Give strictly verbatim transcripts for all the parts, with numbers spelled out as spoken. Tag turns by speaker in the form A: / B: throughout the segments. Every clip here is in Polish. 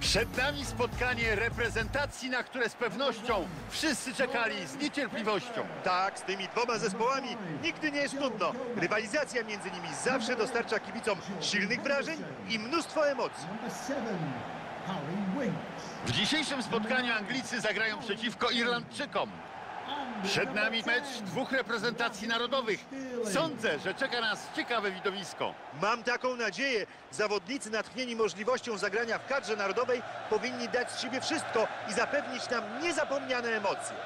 A: Przed nami spotkanie reprezentacji, na które z pewnością wszyscy czekali z niecierpliwością.
B: Tak, z tymi dwoma zespołami nigdy nie jest nudno. Rywalizacja między nimi zawsze dostarcza kibicom silnych wrażeń i mnóstwo emocji.
A: W dzisiejszym spotkaniu Anglicy zagrają przeciwko Irlandczykom. Przed nami mecz dwóch reprezentacji narodowych. Sądzę, że czeka nas ciekawe widowisko.
B: Mam taką nadzieję. Zawodnicy natchnieni możliwością zagrania w kadrze narodowej powinni dać z siebie wszystko i zapewnić nam niezapomniane emocje.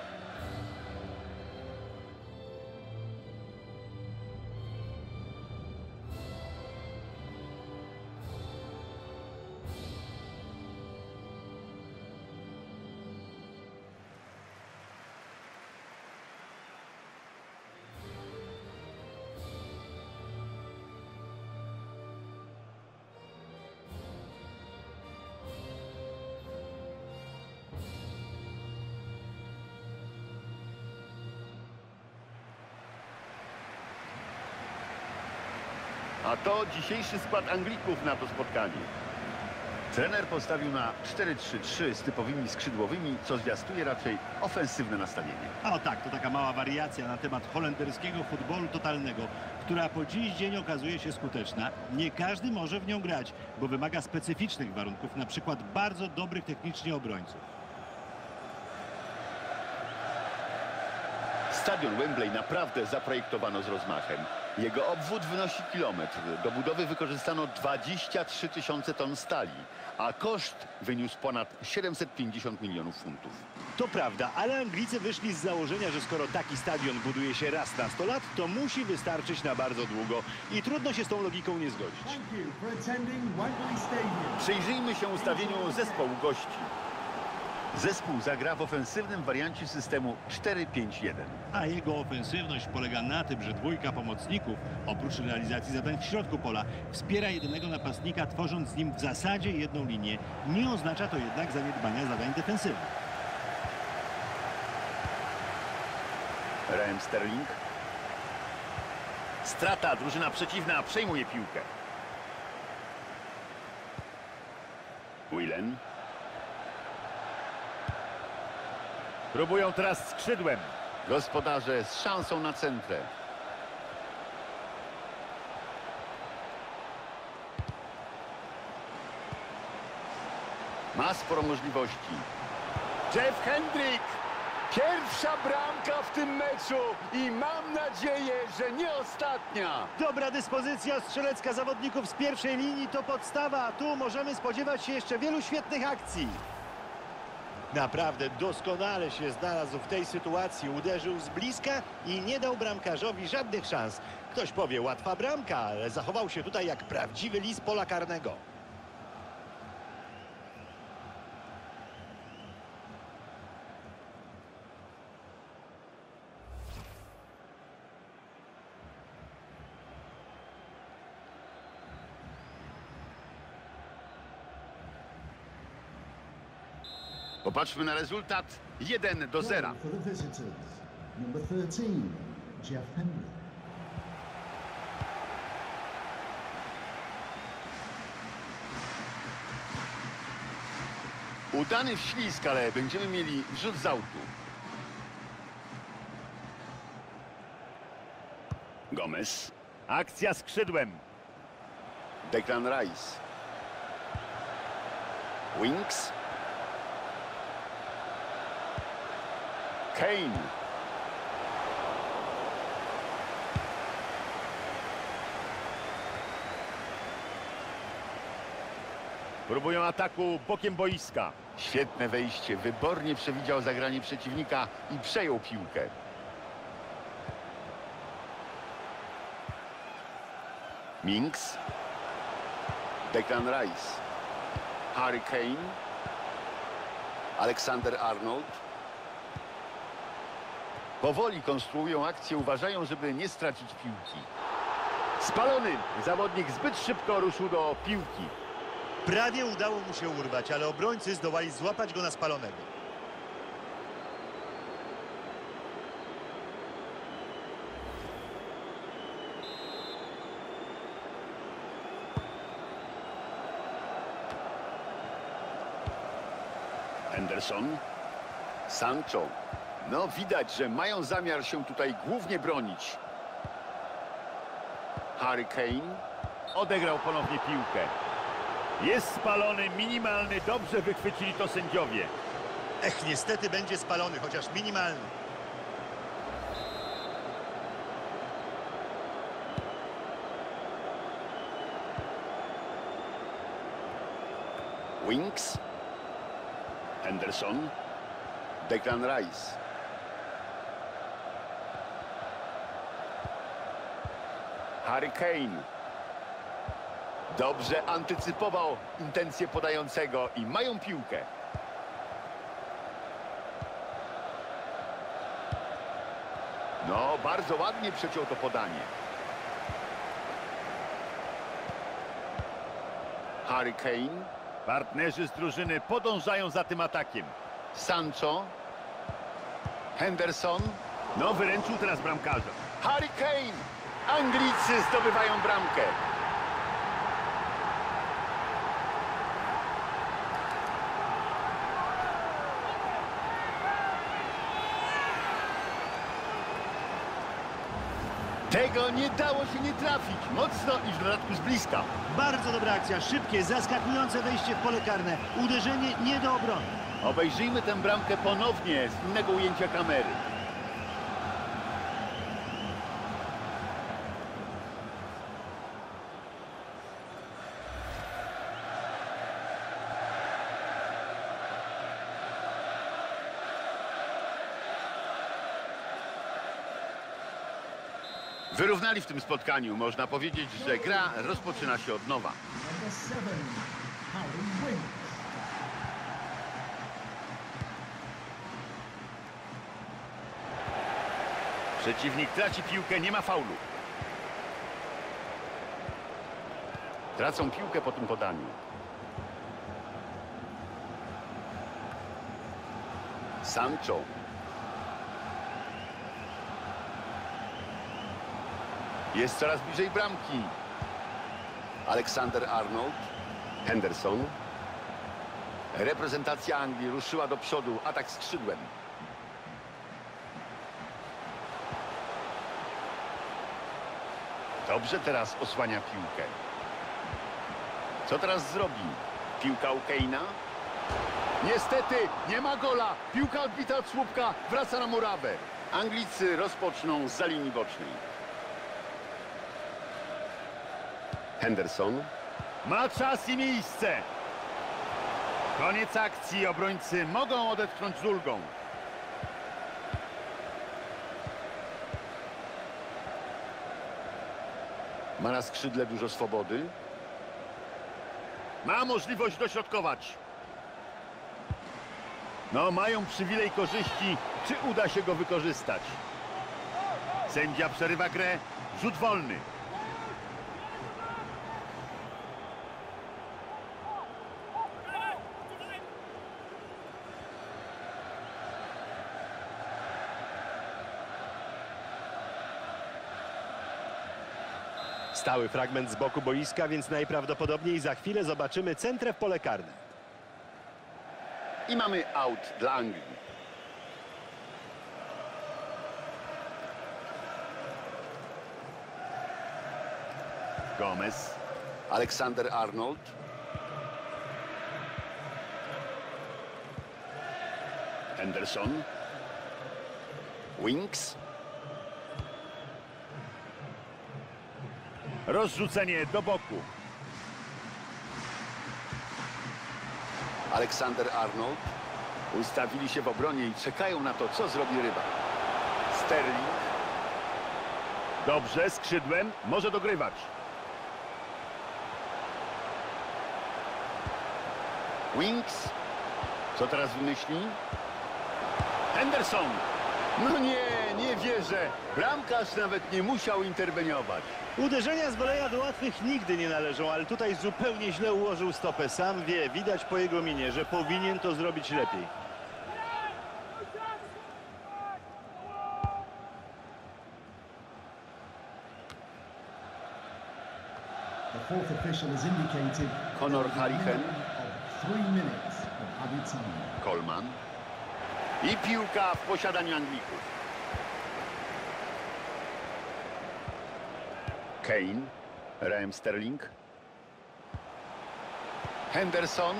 A: A to dzisiejszy skład Anglików na to spotkanie. Trener postawił na cztery trzy trzy z typowymi skrzydłowymi, co zwiastuje raczej ofensywne nastawienie.
C: O tak, to taka mała wariacja na temat holenderskiego futbolu totalnego, która po dziś dzień okazuje się skuteczna. Nie każdy może w nią grać, bo wymaga specyficznych warunków, na przykład bardzo dobrych technicznie obrońców.
A: Stadion Wembley naprawdę zaprojektowano z rozmachem. Jego obwód wynosi kilometr. Do budowy wykorzystano dwadzieścia trzy tysiące ton stali, a koszt wyniósł ponad siedemset pięćdziesiąt milionów funtów.
C: To prawda, ale Anglicy wyszli z założenia, że skoro taki stadion buduje się raz na sto lat, to musi wystarczyć na bardzo długo i trudno się z tą logiką nie zgodzić.
A: Przyjrzyjmy się ustawieniu zespołu gości. Zespół zagra w ofensywnym wariancie systemu cztery pięć jeden.
C: A jego ofensywność polega na tym, że dwójka pomocników, oprócz realizacji zadań w środku pola, wspiera jedynego napastnika, tworząc z nim w zasadzie jedną linię. Nie oznacza to jednak zaniedbania zadań defensywnych.
A: Raheem Sterling. Strata, drużyna przeciwna przejmuje piłkę. Whelan. Próbują teraz skrzydłem. Gospodarze z szansą na centrę. Ma sporo możliwości. Jeff Hendrick. Pierwsza bramka w tym meczu i mam nadzieję, że nie ostatnia.
C: Dobra dyspozycja strzelecka zawodników z pierwszej linii to podstawa, a tu możemy spodziewać się jeszcze wielu świetnych akcji. Naprawdę doskonale się znalazł w tej sytuacji. Uderzył z bliska i nie dał bramkarzowi żadnych szans. Ktoś powie, łatwa bramka, ale zachował się tutaj jak prawdziwy lis pola karnego.
A: Popatrzmy na rezultat. jeden do zera.
D: For the visitors, number thirteen, Jeff Hendrick.
A: Udany wślizg, ale będziemy mieli wrzut z autu. Gomez. Akcja skrzydłem. Declan Rice. Winks. Kane. Próbują ataku bokiem boiska. Świetne wejście. Wybornie przewidział zagranie przeciwnika i przejął piłkę. Minks. Declan Rice. Harry Kane. Alexander Arnold. Powoli konstruują akcję, uważają, żeby nie stracić piłki. Spalony! Zawodnik zbyt szybko ruszył do piłki.
B: Prawie udało mu się urwać, ale obrońcy zdołali złapać go na spalonego.
A: Henderson. Sancho. No widać, że mają zamiar się tutaj głównie bronić. Harry Kane.
C: Odegrał ponownie piłkę. Jest spalony, minimalny, dobrze wychwycili to sędziowie.
B: Ech, niestety będzie spalony, chociaż minimalny.
A: Winks. Henderson. Declan Rice. Harry Kane. Dobrze antycypował intencje podającego i mają piłkę. No, bardzo ładnie przeciął to podanie. Harry Kane.
C: Partnerzy z drużyny podążają za tym atakiem.
A: Sancho. Henderson.
C: No, wyręczył teraz bramkarza.
A: Harry Kane. Anglicy zdobywają bramkę. Tego nie dało się nie trafić. Mocno i w dodatku z bliska.
B: Bardzo dobra akcja, szybkie, zaskakujące wejście w pole karne. Uderzenie nie do obrony.
A: Obejrzyjmy tę bramkę ponownie z innego ujęcia kamery. Wyrównali w tym spotkaniu. Można powiedzieć, że gra rozpoczyna się od nowa.
D: Number seven, Harry Winks.
C: Przeciwnik traci piłkę, nie ma faulu.
A: Tracą piłkę po tym podaniu. Sancho. Jest coraz bliżej bramki. Alexander Arnold. Henderson. Reprezentacja Anglii ruszyła do przodu. Atak skrzydłem. Dobrze teraz osłania piłkę. Co teraz zrobi? Piłka u Kane'a. Niestety nie ma gola. Piłka odbita od słupka. Wraca na murawę. Anglicy rozpoczną z za linii bocznej. Henderson.
C: Ma czas i miejsce. Koniec akcji. Obrońcy mogą odetchnąć z ulgą.
A: Ma na skrzydle dużo swobody.
C: Ma możliwość dośrodkować. No, mają przywilej korzyści. Czy uda się go wykorzystać? Sędzia przerywa grę. Rzut wolny.
B: Stały fragment z boku boiska, więc najprawdopodobniej za chwilę zobaczymy centrę w pole karne.
A: I mamy out dla Anglii.
C: Gomez.
A: Alexander Arnold. Henderson. Winks.
C: Rozrzucenie do boku.
A: Alexander Arnold. Ustawili się w obronie i czekają na to, co zrobi rywal. Sterling.
C: Dobrze, skrzydłem. Może dogrywać.
A: Winks. Co teraz wymyśli?
C: Henderson.
A: No nie, nie wierzę. Bramkarz nawet nie musiał interweniować.
B: Uderzenia z woleja do łatwych nigdy nie należą, ale tutaj zupełnie źle ułożył stopę. Sam wie, widać po jego minie, że powinien to zrobić lepiej.
D: The fourth official has indicated
A: Conor Harrigan.
D: of three minutes of added time.
A: Coleman. I piłka w posiadaniu Anglików. Kane. Raheem Sterling. Henderson.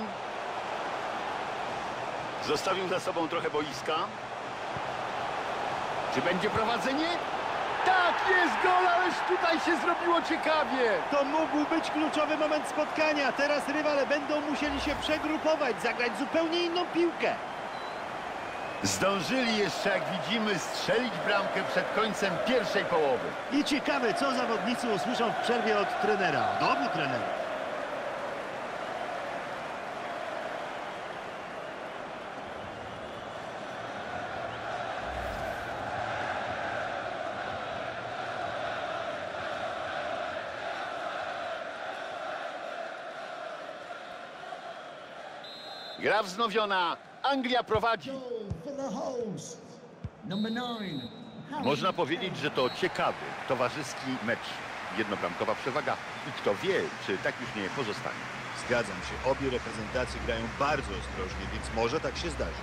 A: Zostawił za sobą trochę boiska. Czy będzie prowadzenie? Tak, jest gol, ależ tutaj się zrobiło ciekawie.
C: To mógł być kluczowy moment spotkania. Teraz rywale będą musieli się przegrupować, zagrać zupełnie inną piłkę.
A: Zdążyli jeszcze, jak widzimy, strzelić bramkę przed końcem pierwszej połowy.
C: I ciekawe, co zawodnicy usłyszą w przerwie od trenera, od obu trenerów.
A: Gra wznowiona. Anglia prowadzi.
D: Goal for the host. Number nine. Harry
A: Można powiedzieć, że to ciekawy, towarzyski mecz. Jednobramkowa przewaga. I kto wie, czy tak już nie pozostanie.
B: Zgadzam się, obie reprezentacje grają bardzo ostrożnie, więc może tak się zdarzyć.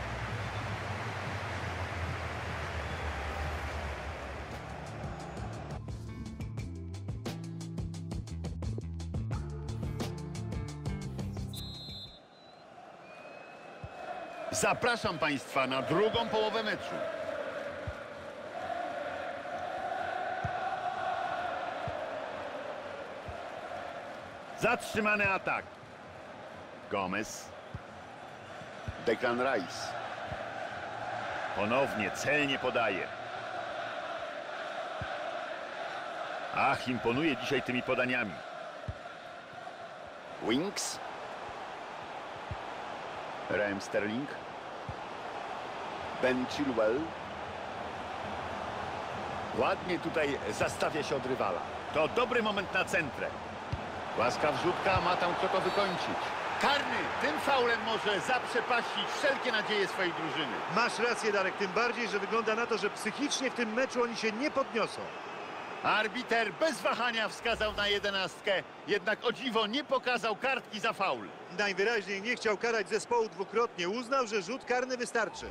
A: Zapraszam Państwa na drugą połowę meczu. Zatrzymany atak. Gomez. Declan Rice. Ponownie celnie podaje. Ach, imponuje dzisiaj tymi podaniami. Winks. Raheem Sterling. Ben Chilwell. Ładnie tutaj zastawia się od rywala. To dobry moment na centrę. Łaska wrzutka, ma tam kto to wykończyć. Karny tym faulem może zaprzepaścić wszelkie nadzieje swojej drużyny.
B: Masz rację, Darek, tym bardziej, że wygląda na to, że psychicznie w tym meczu oni się nie podniosą.
A: Arbiter bez wahania wskazał na jedenastkę, jednak o dziwo nie pokazał kartki za faul.
B: Najwyraźniej nie chciał karać zespołu dwukrotnie. Uznał, że rzut karny wystarczy.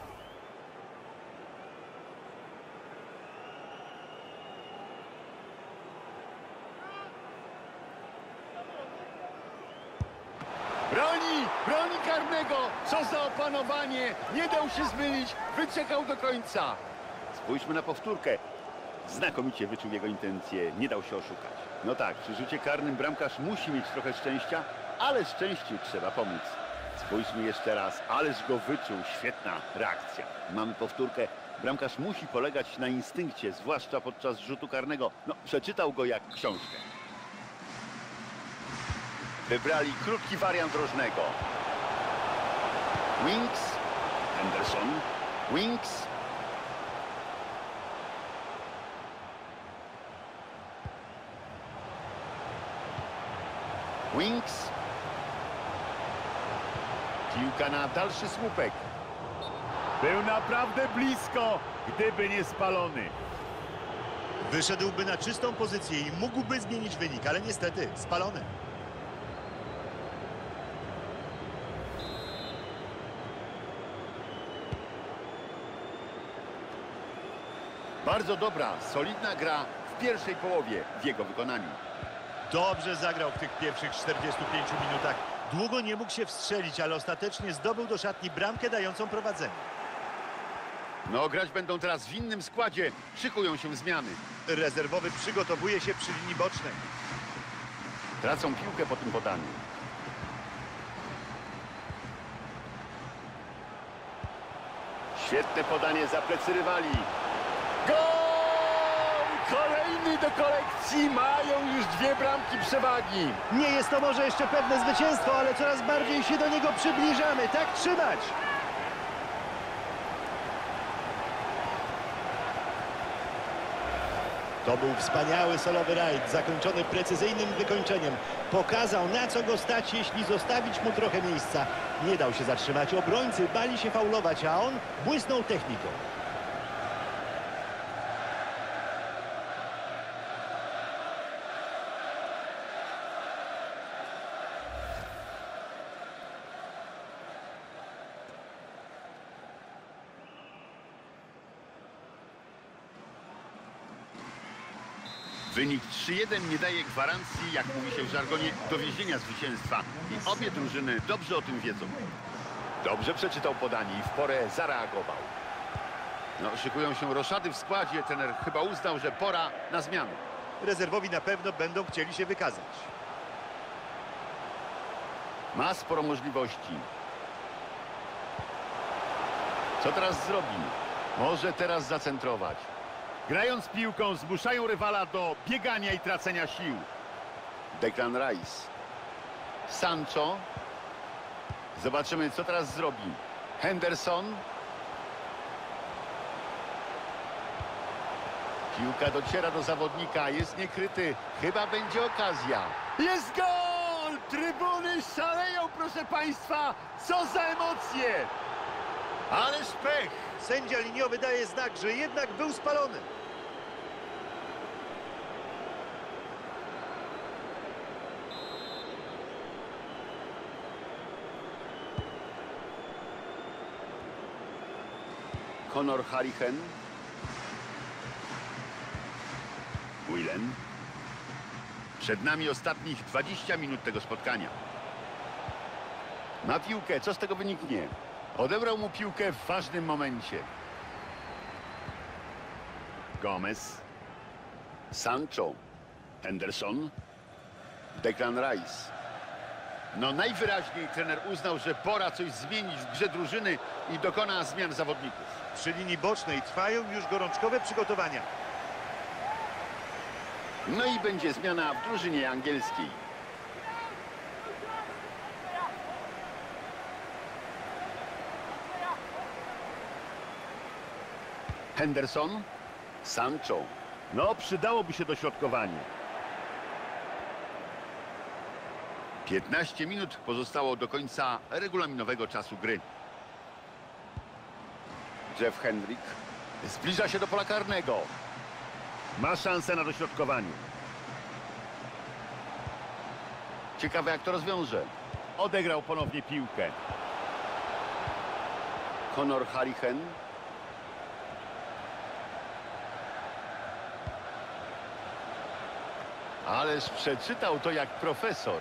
A: Broni, broni karnego, co za opanowanie, nie dał się zmylić, wyczekał do końca. Spójrzmy na powtórkę. Znakomicie wyczuł jego intencje, nie dał się oszukać. No tak, przy rzucie karnym bramkarz musi mieć trochę szczęścia, ale szczęściu trzeba pomóc. Spójrzmy jeszcze raz, ależ go wyczuł, świetna reakcja. Mamy powtórkę, bramkarz musi polegać na instynkcie, zwłaszcza podczas rzutu karnego. No, przeczytał go jak książkę. Wybrali krótki wariant rożnego. Winks, Henderson, Winks. Winks. Piłka na dalszy słupek. Był naprawdę blisko, gdyby nie spalony.
B: Wyszedłby na czystą pozycję i mógłby zmienić wynik, ale niestety spalony.
A: Bardzo dobra, solidna gra w pierwszej połowie w jego wykonaniu.
B: Dobrze zagrał w tych pierwszych czterdziestu pięciu minutach. Długo nie mógł się wstrzelić, ale ostatecznie zdobył do szatni bramkę dającą prowadzenie.
A: No, grać będą teraz w innym składzie. Szykują się zmiany.
B: Rezerwowy przygotowuje się przy linii bocznej.
A: Tracą piłkę po tym podaniu. Świetne podanie za plecy rywali. Gol! Kolejny do kolekcji. Mają już dwie bramki przewagi.
C: Nie jest to może jeszcze pewne zwycięstwo, ale coraz bardziej się do niego przybliżamy. Tak trzymać! To był wspaniały solowy rajd, zakończony precyzyjnym wykończeniem. Pokazał, na co go stać, jeśli zostawić mu trochę miejsca. Nie dał się zatrzymać. Obrońcy bali się faulować, a on błysnął techniką.
A: Wynik trzy jeden nie daje gwarancji, jak mówi się w żargonie, dowiezienia zwycięstwa. I obie drużyny dobrze o tym wiedzą. Dobrze przeczytał podanie i w porę zareagował. No, szykują się roszady w składzie. Trener chyba uznał, że pora na zmianę.
B: Rezerwowi na pewno będą chcieli się wykazać.
A: Ma sporo możliwości. Co teraz zrobi? Może teraz zacentrować. Grając piłką zmuszają rywala do biegania i tracenia sił. Declan Rice. Sancho. Zobaczymy, co teraz zrobi. Henderson. Piłka dociera do zawodnika. Jest niekryty. Chyba będzie okazja. Jest gol! Trybuny szaleją, proszę państwa. Co za emocje! Ależ pech!
B: Sędzia liniowy daje znak, że jednak był spalony.
A: Conor Harrichen. Willen. Przed nami ostatnich dwadzieścia minut tego spotkania. Ma piłkę, co z tego wyniknie? Odebrał mu piłkę w ważnym momencie. Gomez. Sancho. Henderson. Declan Rice. No najwyraźniej trener uznał, że pora coś zmienić w grze drużyny i dokona zmian zawodników.
B: Przy linii bocznej trwają już gorączkowe przygotowania.
A: No i będzie zmiana w drużynie angielskiej. Henderson. Sancho. No, przydałoby się dośrodkowanie. piętnaście minut pozostało do końca regulaminowego czasu gry. Jeff Hendrick zbliża się do pola karnego. Ma szansę na dośrodkowanie. Ciekawe, jak to rozwiąże. Odegrał ponownie piłkę. Conor Harrichen. Ależ przeczytał to jak profesor.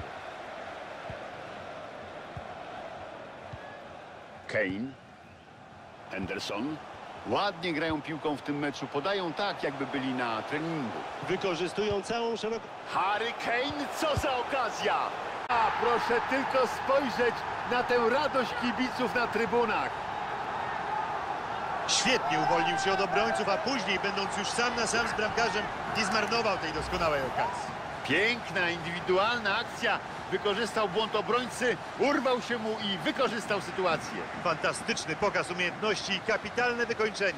A: Kane. Henderson. Ładnie grają piłką w tym meczu. Podają tak, jakby byli na treningu.
C: Wykorzystują całą szeroką...
A: Harry Kane, co za okazja! A proszę tylko spojrzeć na tę radość kibiców na trybunach.
B: Świetnie uwolnił się od obrońców, a później, będąc już sam na sam z bramkarzem, nie zmarnował tej doskonałej okazji.
A: Piękna, indywidualna akcja. Wykorzystał błąd obrońcy, urwał się mu i wykorzystał sytuację.
B: Fantastyczny pokaz umiejętności i kapitalne wykończenie.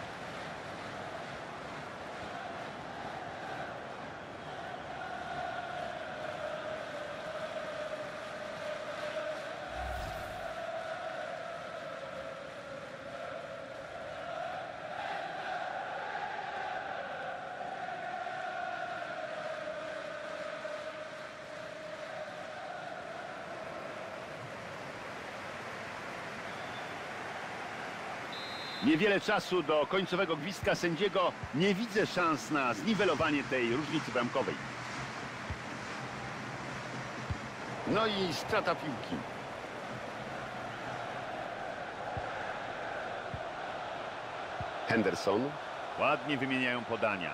A: Niewiele czasu do końcowego gwizdka sędziego. Nie widzę szans na zniwelowanie tej różnicy bramkowej. No i strata piłki. Henderson. Ładnie wymieniają podania.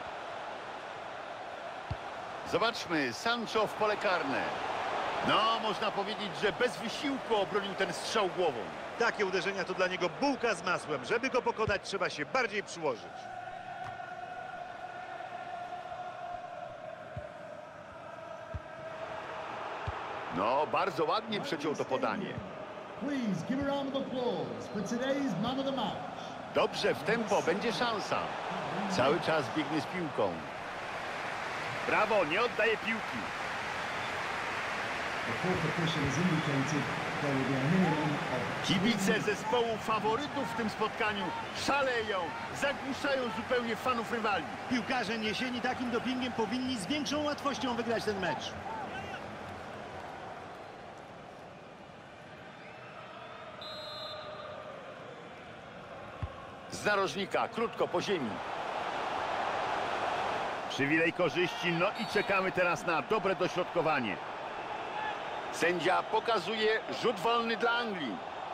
A: Zobaczmy, Sancho w pole karne. No, można powiedzieć, że bez wysiłku obronił ten strzał głową.
B: Takie uderzenia to dla niego bułka z masłem. Żeby go pokonać, trzeba się bardziej przyłożyć.
A: No, bardzo ładnie przeciął to podanie.
D: Please give a round of applause for today's man of the match.
A: Dobrze, w tempo, będzie szansa. Cały czas biegnie z piłką. Brawo, nie oddaje piłki.
D: The fourth official has indicated there will be a minimum of...
A: Kibice zespołu faworytów w tym spotkaniu szaleją, zagłuszają zupełnie fanów rywali.
C: Piłkarze niesieni takim dopingiem powinni z większą łatwością wygrać ten mecz.
A: Z narożnika, krótko po ziemi. Przywilej korzyści, no i czekamy teraz na dobre dośrodkowanie. Sędzia pokazuje rzut wolny dla Anglii.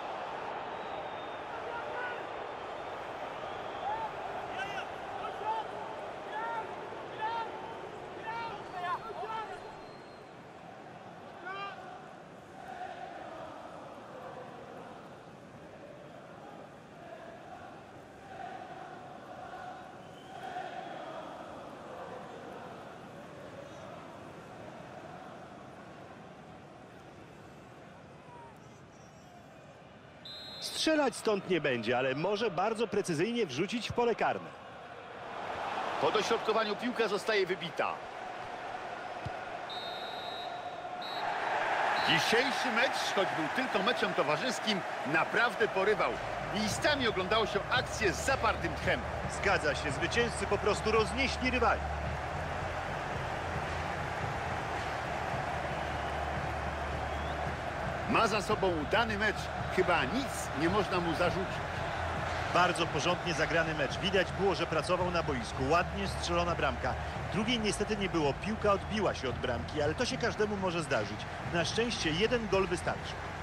C: Strzelać stąd nie będzie, ale może bardzo precyzyjnie wrzucić w pole karne.
A: Po dośrodkowaniu piłka zostaje wybita. Dzisiejszy mecz, choć był tylko meczem towarzyskim, naprawdę porywał. Listami oglądało się akcję z zapartym tchem.
B: Zgadza się, zwycięzcy po prostu roznieśli rywali.
A: Ma za sobą udany mecz. Chyba nic nie można mu zarzucić.
B: Bardzo porządnie zagrany mecz. Widać było, że pracował na boisku. Ładnie strzelona bramka. Drugiej niestety nie było. Piłka odbiła się od bramki, ale to się każdemu może zdarzyć. Na szczęście jeden gol wystarczy.